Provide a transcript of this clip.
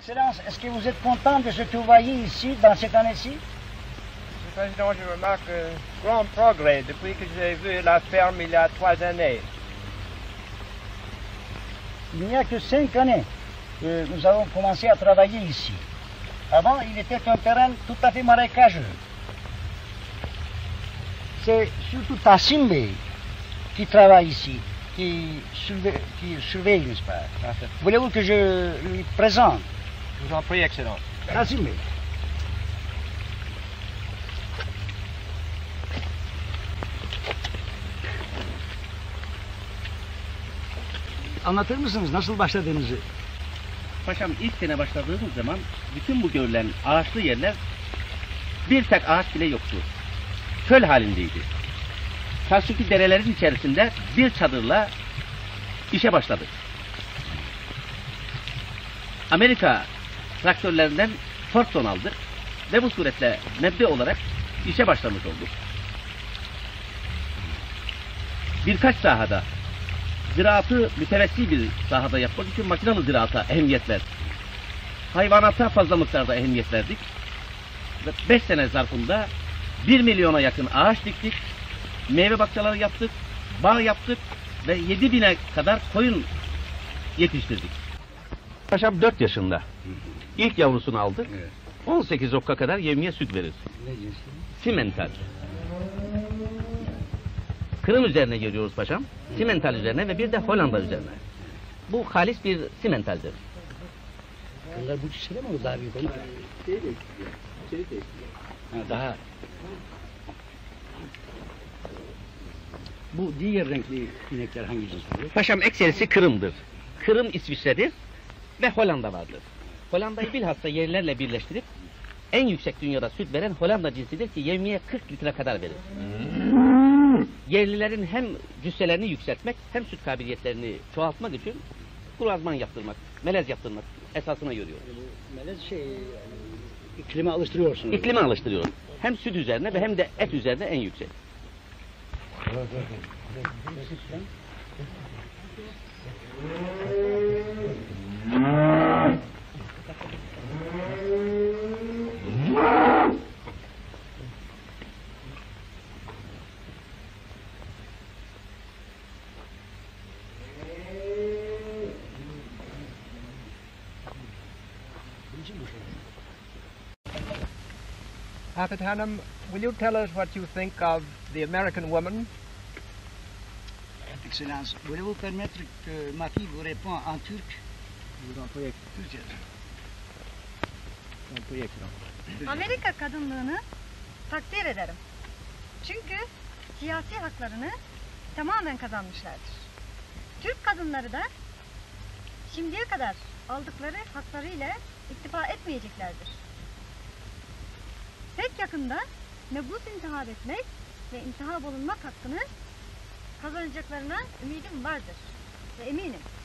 Excellence, est-ce que vous êtes content de ce que vous voyez ici, dans cette année-ci? Monsieur le Président, je remarque un grand progrès depuis que j'ai vu la ferme il y a 3 années. Il n'y a que 5 années que nous avons commencé à travailler ici. Avant, il était un terrain tout à fait marécageux. C'est surtout Tassim qui travaille ici, qui surveille, n'est-ce pas? Voulez-vous que je lui présente? Je vous en prie, Excellence. Tassim. Anlatır mısınız nasıl başladığınızı? Paşam ilk sene başladığımız zaman bütün bu görülen ağaçlı yerler bir tek ağaç bile yoktu. Çöl halindeydi. Karşıki derelerin içerisinde bir çadırla işe başladık. Amerika traktörlerinden Fordson aldık ve bu suretle mebde olarak işe başlamış olduk. Birkaç sahada ziraatı mütevessi bir sahada yapmak için makinalı ziraata ehemmiyet verdik. Hayvanata fazla miktarda ehemmiyet verdik. Ve 5 sene zarfında 1 milyona yakın ağaç diktik, meyve bahçeleri yaptık, bağ yaptık ve 7.000'e kadar koyun yetiştirdik. Paşam 4 yaşında. İlk yavrusunu aldık. 18 okka kadar yevmiye süt verir. Simental. Kırım üzerine geliyoruz paşam. Simental üzerine ve bir de Hollanda üzerine. Bu halis bir simentaldir. Bunlar bu çiçeği mi o daha büyük olur? Daha. Bu diğer renkli inekler hangi cins oluyor? Paşam ekserisi Kırım'dır. Kırım İsviçre'dir ve Hollanda vardır. Hollanda'yı bilhassa yerlerle birleştirip en yüksek dünyada süt veren Hollanda cinsidir ki yevmiye 40 litre kadar verir. Yerlilerin hem cüsselerini yükseltmek hem süt kabiliyetlerini çoğaltmak için kurazman yaptırmak, melez yaptırmak esasına görüyor. Melez iklime alıştırıyorsunuz. İklime alıştırıyor. Hem süt üzerine ve hem de et üzerine en yüksek. Hafid Hanım, will you tell us what you think of the American woman? Excellence, voulez-vous permettre que ma fille vous réponde en turc? Je vous en prie, Amerika kadınlığını takdir ederim. Çünkü siyasi haklarını tamamen kazanmışlardır. Türk kadınları da şimdiye kadar aldıkları haklarıyla iktifa etmeyeceklerdir. Pek yakında mebus intihab etmek ve intihab olunmak hakkını kazanacaklarına ümidim vardır ve eminim.